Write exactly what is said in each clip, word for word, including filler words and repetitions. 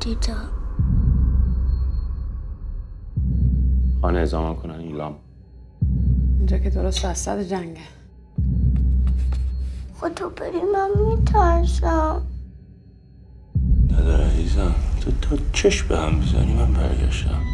دیدم. خانه اعزام کنن ایلام. اینجا که درست وسط جنگه. خدا بری من میترسم. نداره عزیزم، تو تا چشم به هم میزنی من برگشتم.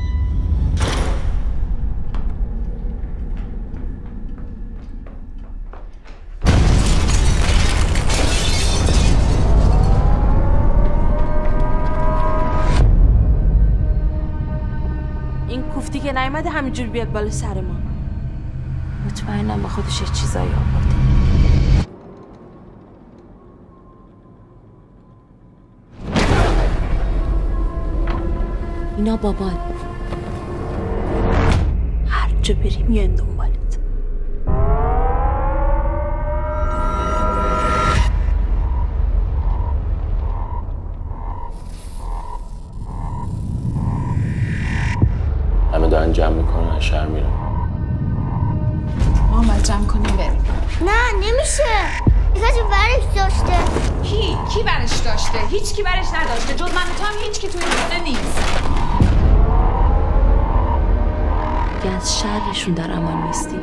این کوفتی که نیومده همینجور بیاد بالا سر ما. مطمئنم با خودش یه چیزایی آورده. اینا بابان. هر جا بری میان دنبالت. همه دارن جمع میکنن از شهر میرن. محمد جمع کنیم بریم. نه نمیشه. کسی برش داشته. کی؟ کی برش داشته؟ هیچ کی برش نداشته. جز من و تو هم هیچ کی توی این خونه نیست. دیگه از شهرشون در امان نیستیم.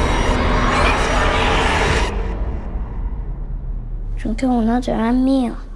چون که اونا دارن میان.